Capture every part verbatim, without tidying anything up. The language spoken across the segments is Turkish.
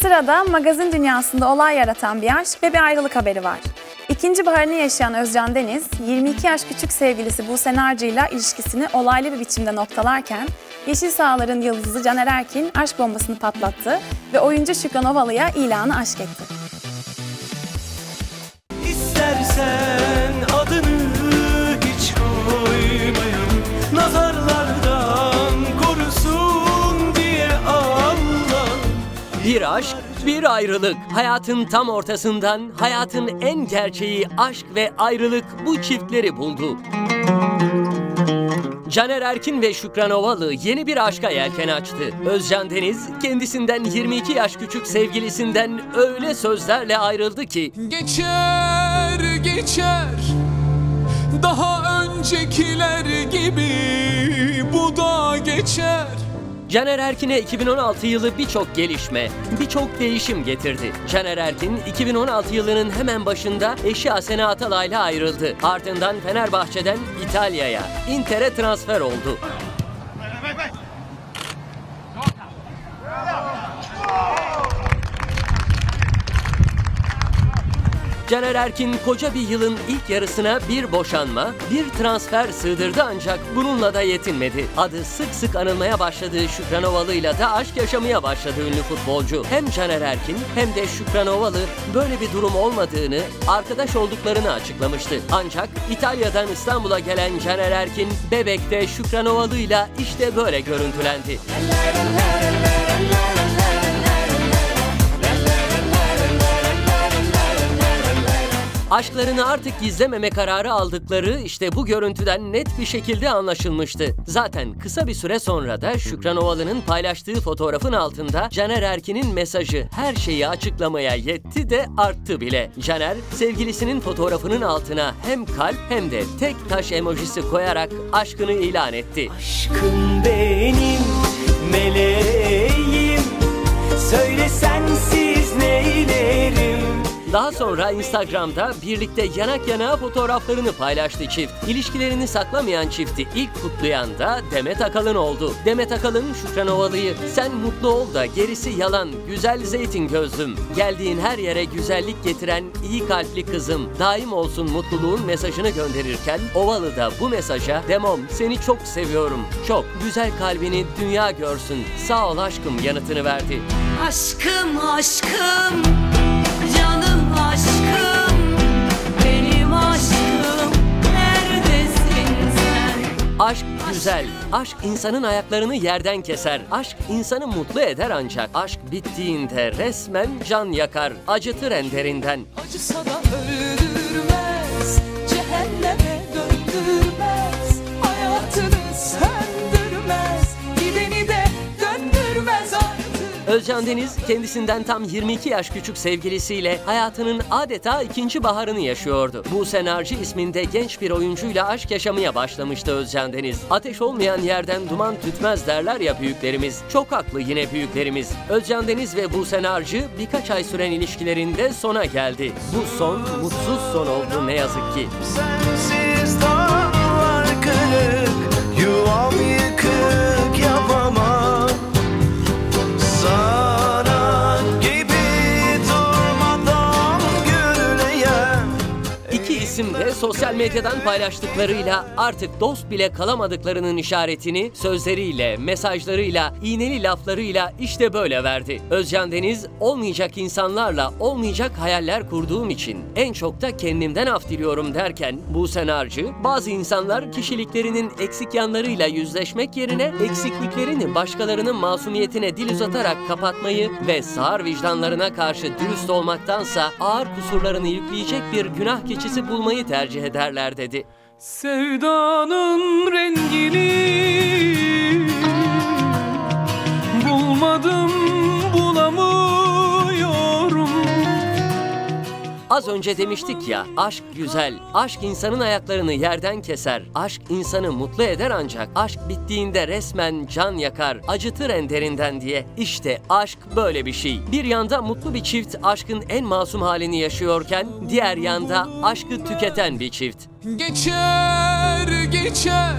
Sırada magazin dünyasında olay yaratan bir aşk ve bir ayrılık haberi var. İkinci baharını yaşayan Özcan Deniz, yirmi iki yaş küçük sevgilisi Buse Narcı ile ilişkisini olaylı bir biçimde noktalarken, Yeşil Sahaların yıldızı Caner Erkin aşk bombasını patlattı ve oyuncu Şükran Ovalı'ya ilanı aşk etti. İstersen adını hiç koymayalım, nazarlardan korusun diye Allah. Bir aşk, bir ayrılık. Hayatın tam ortasından hayatın en gerçeği aşk ve ayrılık bu çiftleri buldu. Caner Erkin ve Şükran Ovalı yeni bir aşka yelken açtı. Özcan Deniz kendisinden yirmi iki yaş küçük sevgilisinden öyle sözlerle ayrıldı ki geçer geçer daha öncekiler gibi bu da geçer. Caner Erkin'e iki bin on altı yılı birçok gelişme, birçok değişim getirdi. Caner Erkin iki bin on altı yılının hemen başında eşi Asena Atalay'la ayrıldı. Ardından Fenerbahçe'den İtalya'ya, Inter'e transfer oldu. Caner Erkin koca bir yılın ilk yarısına bir boşanma, bir transfer sığdırdı ancak bununla da yetinmedi. Adı sık sık anılmaya başladığı Şükran Ovalı'yla da aşk yaşamaya başladı ünlü futbolcu. Hem Caner Erkin hem de Şükran Ovalı böyle bir durum olmadığını, arkadaş olduklarını açıklamıştı. Ancak İtalya'dan İstanbul'a gelen Caner Erkin, Bebek'te Şükran Ovalı'yla işte böyle görüntülendi. Aşklarını artık gizlememe kararı aldıkları işte bu görüntüden net bir şekilde anlaşılmıştı. Zaten kısa bir süre sonra da Şükran Ovalı'nın paylaştığı fotoğrafın altında Caner Erkin'in mesajı her şeyi açıklamaya yetti de arttı bile. Caner, sevgilisinin fotoğrafının altına hem kalp hem de tek taş emojisi koyarak aşkını ilan etti. Aşkım benim meleğim, söyle sensiz neylerim. Daha sonra Instagram'da birlikte yanak yanağa fotoğraflarını paylaştı çift. İlişkilerini saklamayan çifti ilk kutlayan da Demet Akalın oldu. Demet Akalın Şükran Ovalı'yı "Sen mutlu ol da gerisi yalan, güzel zeytin gözlüm. Geldiğin her yere güzellik getiren iyi kalpli kızım. Daim olsun mutluluğun" mesajını gönderirken Ovalı da bu mesaja "Demom, seni çok seviyorum. Çok güzel kalbini dünya görsün. Sağ ol aşkım" yanıtını verdi. Aşkım aşkım, canım aşkım, benim aşkım, neredesin sen? Aşk güzel, aşk insanın ayaklarını yerden keser, aşk insanı mutlu eder ancak aşk bittiğinde resmen can yakar, acıtır en derinden. Acısa da öldürmez, cehenneme döndürmez, hayatını söndürmez, gideni de döndürmez artık. Özcan Deniz kendisinden tam yirmi iki yaş küçük sevgilisiyle hayatının adeta ikinci baharını yaşıyordu. Buse Narcı isminde genç bir oyuncuyla aşk yaşamaya başlamıştı Özcan Deniz. Ateş olmayan yerden duman tütmez derler ya büyüklerimiz. Çok haklı yine büyüklerimiz. Özcan Deniz ve Buse Narcı birkaç ay süren ilişkilerinde sona geldi. Bu son mutsuz son oldu ne yazık ki. Sensiz dağlar kırık, yuvam yıkık yapamam. Sana gibi durmadan gürleyen. İki isim de sosyal medyadan paylaştıklarıyla artık dost bile kalamadıklarının işaretini sözleriyle, mesajlarıyla, iğneli laflarıyla işte böyle verdi. Özcan Deniz, olmayacak insanlarla olmayacak hayaller kurduğum için en çok da kendimden af diliyorum derken Buse Narcı, bazı insanlar kişiliklerinin eksik yanlarıyla yüzleşmek yerine eksikliklerini başkalarının masumiyetine dil uzatarak kapatmayı ve sağır vicdanlarına karşı dürüst olmaktansa ağır kusurlarını yükleyecek bir günah keçisi bulmayı tercih ederler dedi. Sevdanın rengini bulmadım, bulamıyorum. Az önce demiştik ya, aşk güzel, aşk insanın ayaklarını yerden keser, aşk insanı mutlu eder ancak aşk bittiğinde resmen can yakar, acıtır en derinden diye. İşte aşk böyle bir şey. Bir yanda mutlu bir çift aşkın en masum halini yaşıyorken, diğer yanda aşkı tüketen bir çift. Geçer geçer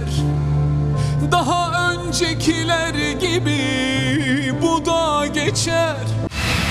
daha öncekiler gibi bu da geçer.